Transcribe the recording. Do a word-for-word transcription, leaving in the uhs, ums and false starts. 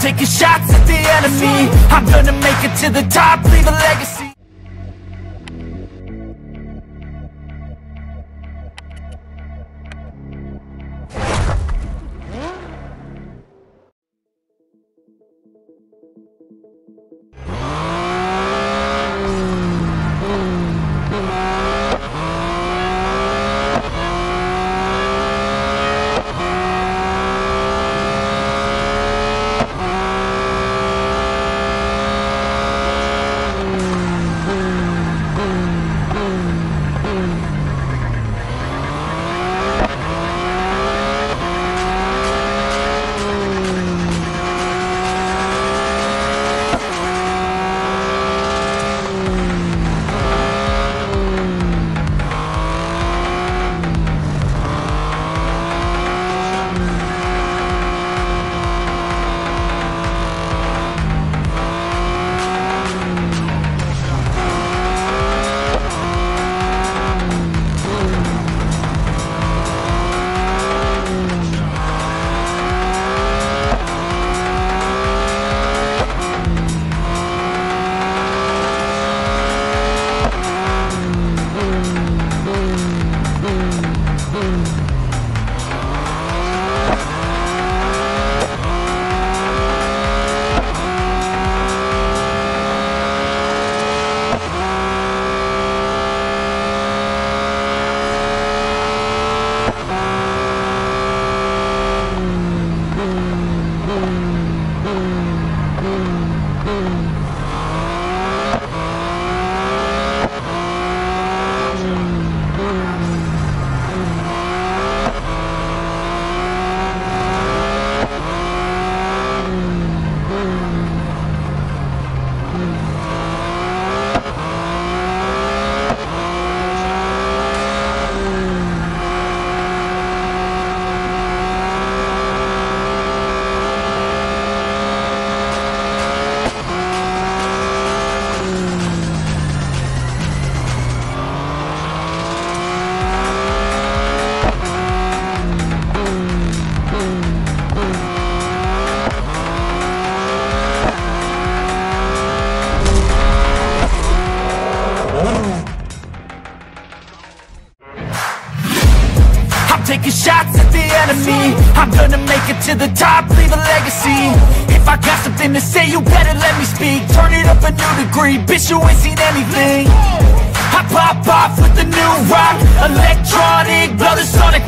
taking shots at the enemy. I'm gonna make it to the top, leave a legacy. Taking shots at the enemy. I'm gonna make it to the top, leave a legacy. If I got something to say, you better let me speak. Turn it up a new degree, bitch, you ain't seen anything. I pop off with the new rock, electronic, blow the sonic